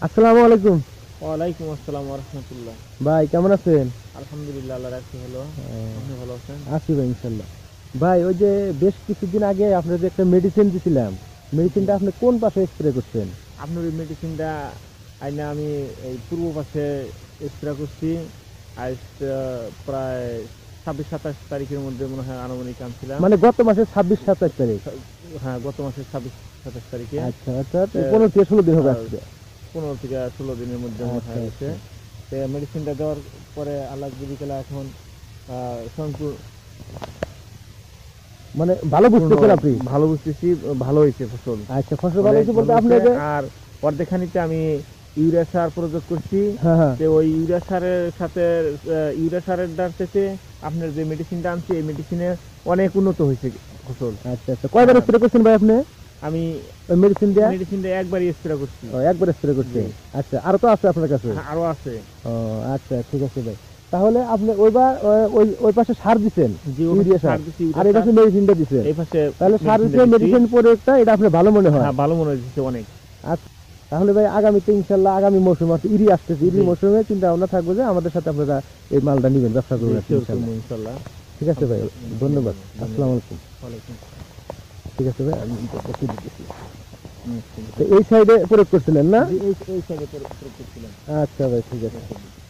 আসসালামু আলাইকুম। ওয়ালাইকুম আসসালাম ওয়া রাহমাতুল্লাহ। ভাই কেমন আছেন? আলহামদুলিল্লাহ, আল্লাহর রাখছি ভালো। আপনি ভালো আছেন? আছি ভাই ইনশাল্লাহ। ভাই ওই যে বেশ কিছুদিন আগে আপনার যে একটা মেডিসিন দিছিলাম, জি। মেডিসিনটা আপনি কোন পাশে স্প্রে করছেন? আপনার এই মেডিসিনটা আইনা আমি এই পূর্ব পাশে স্প্রে করছি। আজ প্রায় 26-27 তারিখের মধ্যে মনে হয় আনুমানিক আনছিলাম। মানে গত মাসের 26-27 তারিখ? হ্যাঁ, গত মাসের 26-27 তারিখে। আচ্ছা আচ্ছা, 15 থেকে 16 দিন হবে আহ, আজকে। 15 থেকে 16 দিনের মধ্যে মনে আচ্ছা হয় আচ্ছা। গেছে। তো মেডিসিনটা দেওয়ার পরে আল্লাহ বিকেলে এখন সম্পূর্ণ মানে ভালো বুঝতেছেন আপনি? ভালো বুঝতেছি, ভালো হয়েছে ফসল। আচ্ছা, ফসল ভালো অনেক হয়েছে ভালো বলতে আপনি হয়েছে। যে আর অর্ধেকখানিতে আমি ইউরিয়া সার প্রয়োগ করছি। হ্যাঁ হ্যাঁ। যে ওই ইউরিয়া সারের সাথে ইউরিয়া সারের ডার থেকে আপনার যে মেডিসিনটা আনছি, এই মেডিসিনে অনেক উন্নত হয়েছে ফসল। আচ্ছা আচ্ছা, কয়বার আর স্প্রে করছেন ভাই আপনি আমি ওই মেডিসিন দিয়ে? মেডিসিনটা একবারই স্প্রে করছি। ও, একবার স্প্রে করছেন? আচ্ছা, আরো তো আছে আপনার কাছে? হ্যাঁ, আরো আছে। ও আচ্ছা, ঠিক আছে ভাই। তাহলে আপনি ওইবার ওই ওই পাশে সার দিছেন, যে ইউরিয়া সার, দিছি, আর ইউরিয়া এই পাশে সার। মেডিসিনটা দিছেন। এই পাশে তাহলে সার মেডিসিনটা দিতে দিচ্ছি। মেডিসিন প্রয়োগটা এটা আপনার ভালো মনে হয়? হ্যাঁ, ভালো মনে হচ্ছে অনেক। আচ্ছা, তাহলে ভাই আগামীতে ইনশাল্লাহ আগামী মৌসুমে ইরি আসতেছে, ইরি জি। মৌসুমে চিন্তা ভাবনা থাকবে যে আমাদের সাথে আপনারা এই মালটা নিবেন, ব্যবসা করবেন আর কি ইনশাল্লাহ। ইনশাল্লাহ। ঠিক আছে ভাই, ধন্যবাদ। আসসালামু আলাইকুম। ওয়ালাইকুম ঠিক আছে ভাই, আমি এটা কপি দিতেছি। আসসালাম। তো এই সাইডে প্রয়োগ করছিলেন না? এই সাইডে প্রয়োগ করছিলাম। আচ্ছা ভাই, ঠিক আছে।